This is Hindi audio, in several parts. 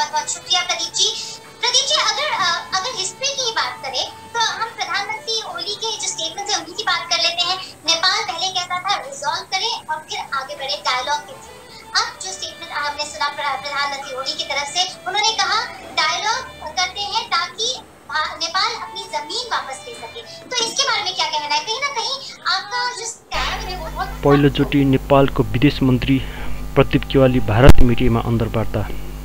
बहुत बहुत शुक्रिया प्रदीप जी। प्रदीप जी, अगर हिस्ट्री की बात करें तो हम प्रधानमंत्री ओली के जो स्टेटमेंट है उन्हीं की बात कर लेते हैं। नेपाल पहले कहता था रिजॉल्व करें और फिर आगे बढ़े डायलॉग के थ्रू। अब जो स्टेटमेंट हमने सुना प्रधानमंत्री ओली की तरफ से, उन्होंने कहा डायलॉग करते हैं ताकि नेपाल अपनी जमीन वापस ले सके। तो इसके बारे में क्या कहना है? कहीं ना कहीं आपका जो स्टैंड है वो बहुत पहिलोचोटि नेपालको विदेश मन्त्री प्रदीप केवाली भारत मिडियामा अन्तर्वार्ता।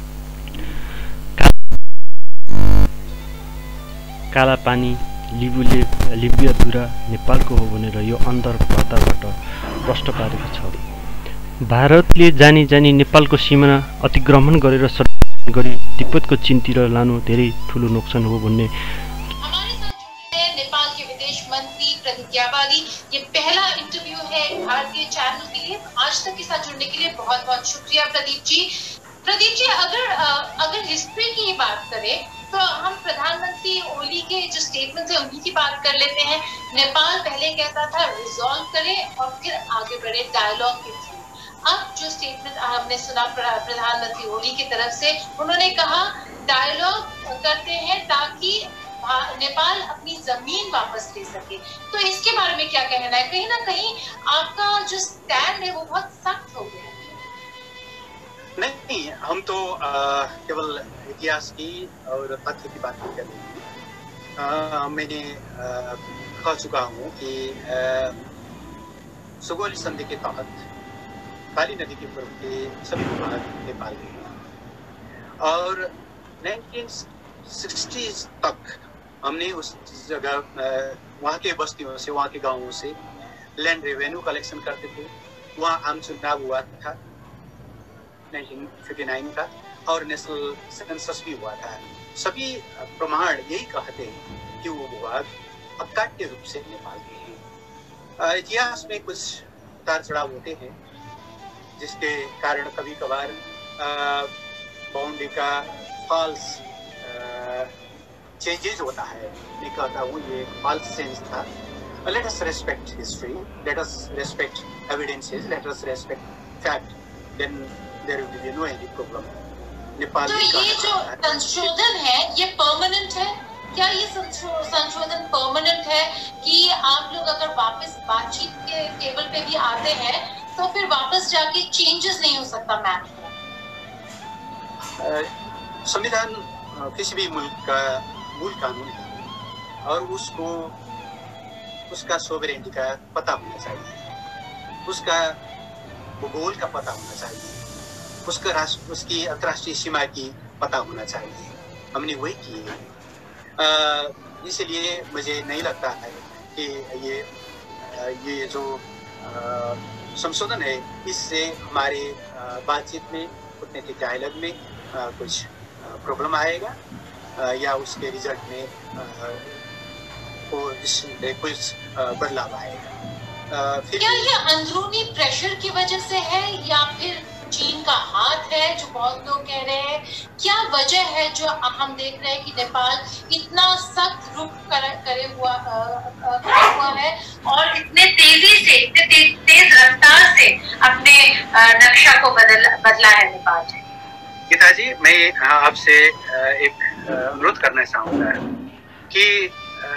काला पानी लिबियाधुरा नेपालको हो भनेर यो अन्तर्वार्ताबाट प्रश्न पारेको छ। भारतले जानी जानी नेपालको सीमा अतिक्रमण गरेर गरी तिब्बतको चीनतिर लानु धेरै ठुलो नोक्सान हो भन्ने। हमारे साथ जुड़े हैं नेपाल के विदेश मंत्री प्रदीप केवाली। ये पहला इंटरव्यू है भारतीय चैनल के लिए। आज तक के साथ जुड़ने के लिए बहुत बहुत शुक्रिया प्रदीप जी। प्रदीप जी, अगर हिस्ट्री की बात करें तो हम प्रधानमंत्री ओली के जो स्टेटमेंट है उन्हीं की बात कर लेते हैं। नेपाल पहले कहता था रिजॉल्व करें और फिर आगे बढ़े डायलॉग के थ्रू। अब जो स्टेटमेंट हमने सुना प्रधानमंत्री ओली की तरफ से, उन्होंने कहा डायलॉग करते हैं ताकि नेपाल अपनी जमीन वापस ले सके। तो इसके बारे में क्या कहना है? कहीं ना कहीं आपका जो स्टैंड है वो बहुत सख्त हो गया है। नहीं, हम तो केवल इतिहास की और तथ्य की बात नहीं कर रहे हैं। मैंने कह चुका हूँ कि सुगौली संधि के तहत काली नदी के पूर्व के सभी विभाग नेपाल के हैं और 1960s तक हमने उस जगह वहाँ के बस्तियों से, वहाँ के गांवों से लैंड रेवेन्यू कलेक्शन करते थे। वहाँ आम चुनाव हुआ था 1959 का और नेशनल सेंसस भी हुआ था। सभी प्रमाण यही कहते हैं कि वो विभाग अकाट्य रूप से नेपाल के हैं। इतिहास में कुछ उतार चढ़ाव होते हैं जिसके कारण कभी कभार बाउंड्री का फॉल्स चेंजेस होता है। मैं कहता हूँ ये फॉल्स चेंज था। Let us respect history, let us respect evidences, let us respect fact, then there will be no any problem. Nepal तो ये जो संशोधन है ये परमानेंट है क्या? ये संशोधन परमानेंट है कि आप लोग अगर वापस बातचीत के टेबल पे भी आते हैं तो फिर वापस जाके चेंजेस नहीं हो सकता मैप में? संविधान किसी भी मुल्क का मूल कानून है और उसको उसका सोवरेनिटी का पता होना चाहिए, उसका भूगोल का पता होना चाहिए, उसकी अंतर्राष्ट्रीय सीमा की पता होना चाहिए। हमने वही किए हैं। इसलिए मुझे नहीं लगता है कि ये जो संशोधन है इससे हमारे बातचीत में, कूटनीतिक डायलॉग में कुछ प्रॉब्लम आएगा या उसके रिजल्ट में कुछ बदलाव आएगा। क्या ये अंदरूनी प्रेशर की वजह से है या फिर चीन का हाथ है जो बहुत लोग कह रहे हैं? क्या वजह है जो हम देख रहे हैं कि नेपाल इतना सख्त रुख करे हुआ है और इतने तेजी से, इतने तेज रफ्तार से अपने नक्शा को बदला है नेपाल ने? गीता जी, मैं आपसे एक अनुरोध करना चाहूँगा कि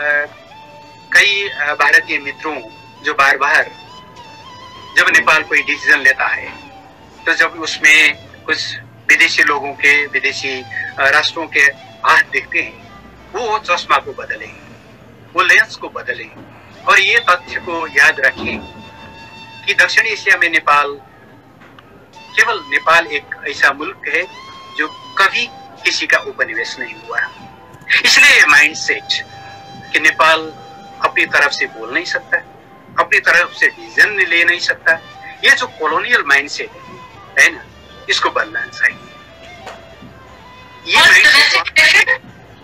कई भारतीय मित्रों जो बार बार जब नेपाल कोई डिसीजन लेता है तो जब उसमें कुछ विदेशी लोगों के, विदेशी राष्ट्रों के हाथ दिखते हैं, वो चश्मा को बदलें, वो लेंस को बदलें और ये तथ्य को याद रखें कि दक्षिण एशिया में केवल नेपाल एक ऐसा मुल्क है जो कभी किसी का उपनिवेश नहीं हुआ। इसलिए माइंडसेट कि नेपाल अपनी तरफ से बोल नहीं सकता, अपनी तरफ से डिसीजन ले नहीं सकता, ये जो कॉलोनियल माइंडसेट है ना, इसको बदलना चाहिए। ये माइंडसेट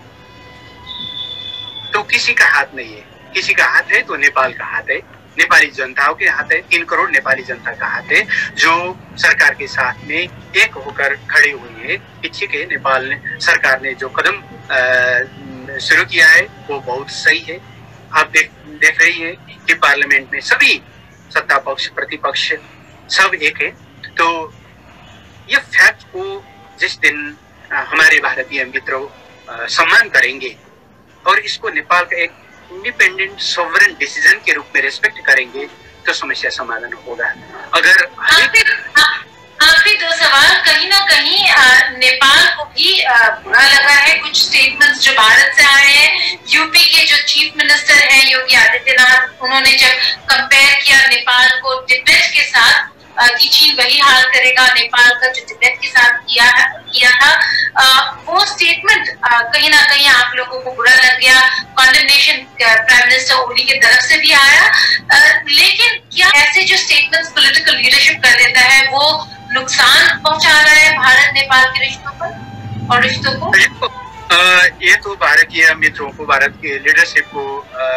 तो किसी का हाथ नहीं है, किसी का हाथ है तो नेपाल का हाथ है, नेपाली जनताओं के हाथ है, 3 करोड़ नेपाली जनता का हाथ है जो सरकार के साथ में एक होकर खड़े हुए हैं कि ठीक है, नेपाल ने, सरकार ने जो कदम शुरू किया है वो बहुत सही है। आप देख रही है कि पार्लियामेंट में सभी सत्ता पक्ष प्रतिपक्ष सब एक है। तो ये फैक्ट को जिस दिन हमारे भारतीय मित्रों सम्मान करेंगे और इसको नेपाल का एक इंडिपेंडेंट सॉवरेन डिसीजन के रूप में रेस्पेक्ट करेंगे तो समस्या समाधान होगा। अगर आखिरी दो सवाल, कहीं ना कहीं नेपाल को भी बुरा लगा है कुछ स्टेटमेंट्स जो भारत से आए हैं। यूपी के जो चीफ मिनिस्टर हैं योगी आदित्यनाथ, उन्होंने जब कंपेयर किया नेपाल को तिब्बत के साथ कि चीन वही हाल करेगा नेपाल का जो तिब्बत के साथ किया था, वो स्टेटमेंट कहीं ना कहीं आप लोगों को बुरा लग गया। कॉन्डेमनेशन प्राइम मिनिस्टर ओली की तरफ से भी आया, लेकिन क्या ऐसे जो स्टेटमेंट्स पॉलिटिकल लीडरशिप कर देता है वो नुकसान पहुंचा रहा है भारत नेपाल के रिश्तों पर और रिश्तों को? ये तो भारतीय मित्रों को, भारत के लीडरशिप को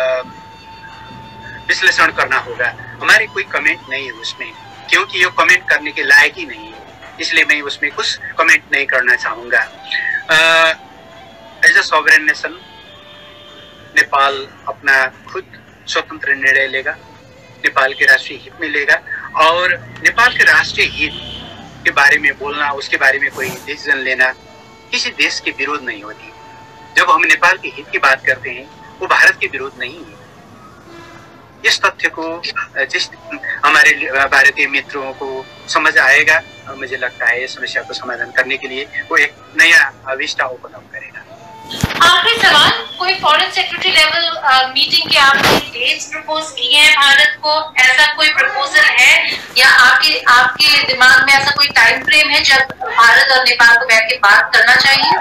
विश्लेषण करना होगा। हमारी कोई कमेंट नहीं है उसमें, क्योंकि ये कमेंट करने के लायक ही नहीं है, इसलिए मैं उसमें कुछ कमेंट नहीं करना चाहूंगा। As a sovereign nation Nepal अपना खुद स्वतंत्र निर्णय लेगा, नेपाल के राष्ट्रीय हित में लेगा और नेपाल के राष्ट्रीय हित के बारे में बोलना, उसके बारे में कोई डिसीजन लेना किसी देश के विरोध नहीं होती। जब हम नेपाल के हित की बात करते हैं वो भारत के विरोध नहीं है। इस तथ्य को जिस हमारे भारतीय मित्रों को समझ आएगा, मुझे लगता है इस समस्या को समाधान करने के लिए वो एक नया विस्टा ओपन अप करेगा। आखिरी सवाल, कोई फॉरेन सेक्रेटरी लेवल मीटिंग के आपने डेट्स प्रपोज किए हैं भारत को? ऐसा कोई प्रपोजल है या आपके दिमाग में ऐसा कोई टाइम फ्रेम है जब भारत और नेपाल को बैठ के बात करना चाहिए?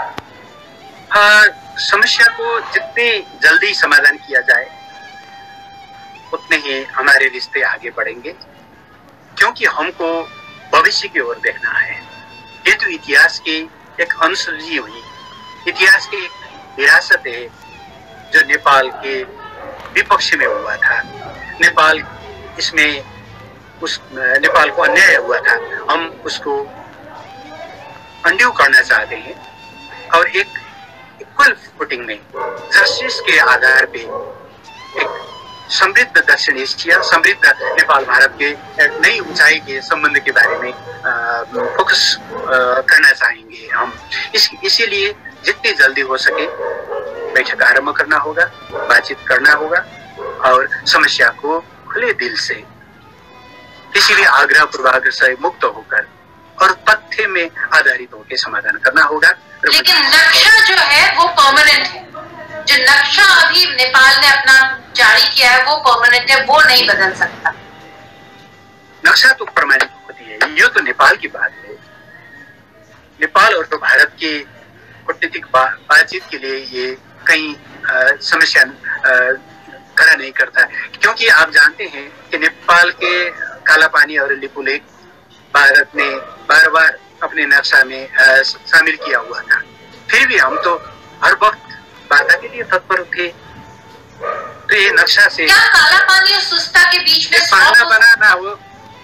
समस्या को जितने जल्दी समाधान किया जाए उतने ही हमारे रिश्ते आगे बढ़ेंगे, क्योंकि हमको भविष्य की ओर देखना है। ये तो इतिहास की एक अनसुलझी हुई इतिहास की एक विरासत है जो नेपाल के विपक्ष में हुआ था। नेपाल को अन्याय हुआ था, हम उसको अंडू करना चाहते हैं और एक इक्वल फुटिंग में जस्टिस के आधार पे एक समृद्ध दक्षिण एशिया, समृद्ध नेपाल भारत के नई ऊंचाई के संबंध के बारे में फोकस करना चाहेंगे हम। इसीलिए जितनी जल्दी हो सके बैठक आरंभ करना होगा, बातचीत करना होगा और समस्या को खुले दिल से, किसी भी आग्रह पूर्वाग्रह से मुक्त होकर और तथ्य में आधारित होकर समाधान करना होगा। लेकिन नक्शा जो है वो परमानेंट है, जो नक्शा अभी नेपाल ने अपना जारी किया है वो परमानेंट है, वो नहीं बदल सकता। नक्शा तो परमानेंट होती है, ये तो नेपाल की बात है। नेपाल और तो भारत की कूटनीतिक बातचीत के लिए ये कहीं समस्या खड़ा नहीं करता, क्योंकि आप जानते हैं कि नेपाल के काला पानी और लिपुलेख भारत ने बार बार अपने नक्शा में शामिल किया हुआ था। फिर भी हम तो हर वक्त बाधा के लिए तत्पर थे। तो ये नक्शा से क्या काला पानी और सुस्ता के बीच में बनाना वो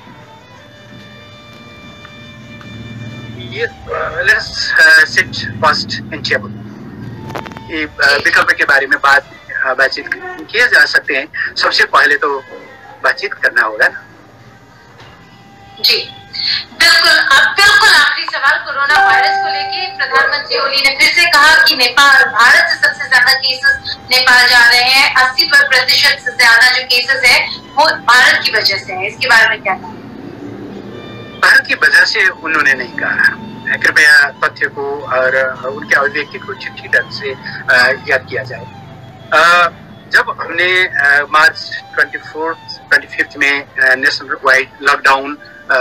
ये सिट फर्स्ट इन टेबल, ये विकल्प के बारे में बातचीत किया जा सकते हैं। सबसे पहले तो बातचीत करना होगा ना। जी बिल्कुल। अब बिल्कुल आखिरी सवाल, कोरोना वायरस को लेके प्रधानमंत्री ओली ने फिर से कहा कि नेपाल, भारत से सबसे ज्यादा केसेस नेपाल जा रहे हैं, 80% से ज्यादा जो केसेस है वो भारत की वजह से है। इसके बारे में क्या कहा? भारत की वजह से उन्होंने नहीं कहा। कृपया तथ्य को और उनके अभिव्यक्ति को ठीक ढंग से याद किया जाए। जब हमने मार्च 25 में नेशनल वाइड लॉकडाउन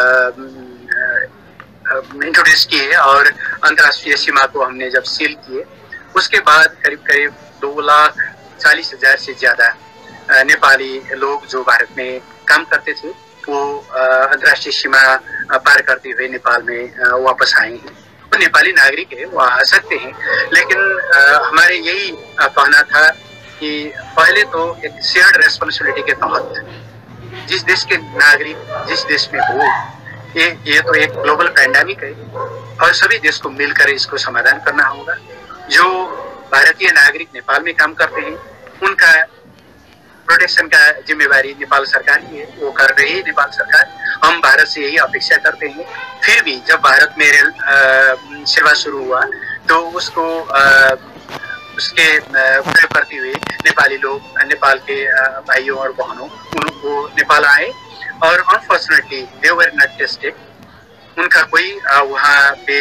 इंट्रोड्यूस किए और अंतर्राष्ट्रीय सीमा को हमने जब सील किए, उसके बाद करीब 2,40,000 से ज्यादा नेपाली लोग जो भारत में काम करते थे वो अंतर्राष्ट्रीय सीमा पार करते हुए नेपाल में वापस आए हैं। वो नेपाली नागरिक है, वो आ सकते हैं, लेकिन हमारे यही कहना था कि पहले तो एक शेयर्ड रेस्पॉन्सिबिलिटी के तहत जिस देश के नागरिक जिस देश में हो, ये तो एक ग्लोबल पैंडेमिक है और सभी देश को मिलकर इसको समाधान करना होगा। जो भारतीय नागरिक नेपाल में काम करते हैं उनका प्रोटेक्शन का जिम्मेवारी नेपाल सरकार की है, वो कर रही है नेपाल सरकार। हम भारत से यही अपेक्षा करते हैं। फिर भी जब भारत में रेल सेवा शुरू हुआ तो उसको उसके प्रयोग करते हुए नेपाली लोग, नेपाल के भाइयों और बहनों उनको नेपाल आए और unfortunately they were not tested. उनका कोई वहाँ पे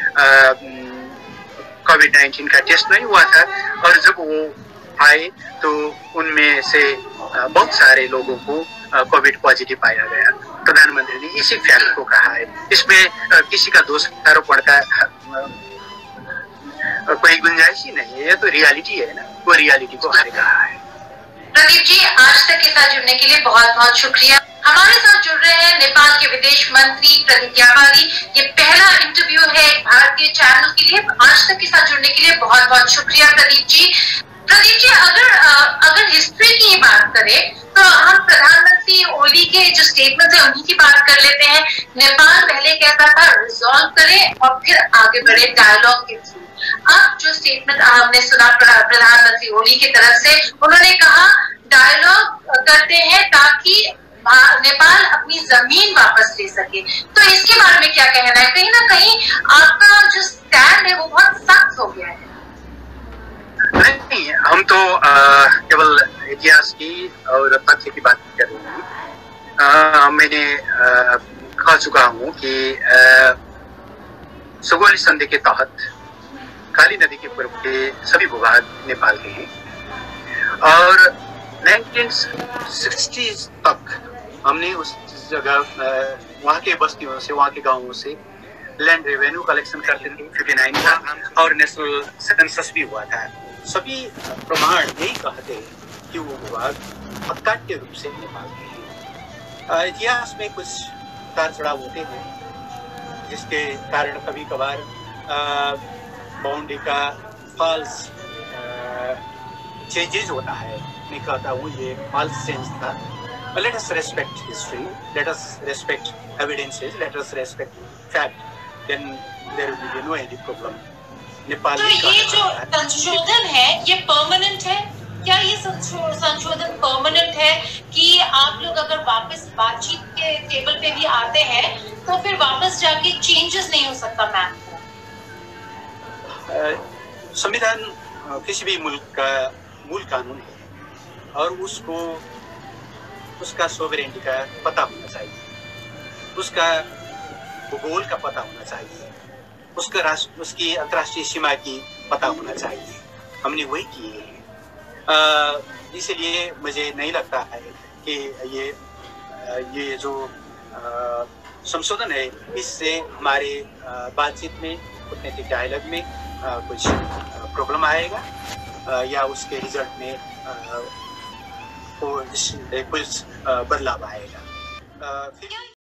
कोविड-19 का टेस्ट नहीं हुआ था और जब वो आए तो उनमें से बहुत सारे लोगों को कोविड पॉजिटिव पाया गया। प्रधानमंत्री ने इसी फैक्ट को कहा है, इसमें किसी का दोष आरोपण का कोई गुंजाइश ही नहीं है, ये तो रियलिटी है ना, वो रियलिटी को हर कहा है। प्रदीप जी, आज तक के साथ जुड़ने के लिए बहुत बहुत शुक्रिया। हमारे साथ जुड़ रहे हैं नेपाल के विदेश मंत्री प्रदीप ग्यावाली। ये पहला इंटरव्यू है एक भारतीय चैनल के लिए। आज तक के साथ जुड़ने के लिए बहुत बहुत शुक्रिया प्रदीप जी। प्रदीप जी, अगर हिस्ट्री की बात करें तो हम प्रधानमंत्री ओली के जो स्टेटमेंट है उन्हीं की बात कर लेते हैं। नेपाल पहले कहता था रिजॉल्व करें और फिर आगे बढ़े डायलॉग के थ्रू। अब जो स्टेटमेंट हमने सुना प्रधानमंत्री ओली की तरफ से, उन्होंने कहा डायलॉग करते हैं ताकि नेपाल अपनी जमीन वापस ले सके। तो इसके बारे में क्या कहना है? कहीं ना कहीं आपका जो स्टैंड है वो बहुत सख्त हो गया है। नहीं, हम तो केवल इतिहास की और तथ्य की बात कर रहे हैं। मैंने कह चुका हूँ कि सुगौली संधि के तहत काली नदी के पूर्व के सभी भूभाग नेपाल के हैं और 1960s तक हमने उस जगह वहाँ के बस्तियों से, वहाँ के गांवों से लैंड रेवेन्यू कलेक्शन करते थे 59 का, और नेशनल सेंसस भी हुआ था। सभी प्रमाण यही कहते हैं कि वो भूभाग अकाट्य रूप से नेपाल के हैं। इतिहास में कुछ उतार चढ़ाव होते हैं जिसके कारण कभी कभार बाउंड्री का फॉल्स चेंजेस होता है। मैं कहता हूँ ये फॉल्स चेंज था। Let us respect history, let us respect evidences, let us respect fact, then there will be no any problem. Nepal तो ये जो संशोधन है ये परमानेंट है क्या? ये संशोधन परमानेंट है कि आप लोग अगर वापस बातचीत के टेबल पे भी आते हैं तो फिर वापस जाके चेंजेस नहीं हो सकता? मैम, संविधान किसी भी मुल्क का मूल कानून है और उसका सोवरेनिटी का पता होना चाहिए, उसका भूगोल का पता होना चाहिए, उसकी अंतर्राष्ट्रीय सीमा की पता होना चाहिए। हमने वही किए हैं। इसलिए मुझे नहीं लगता है कि ये जो संशोधन है इससे हमारे बातचीत में, कूटनीतिक डायलॉग में कुछ प्रॉब्लम आएगा या उसके रिजल्ट में कुछ बदलाव आएगा।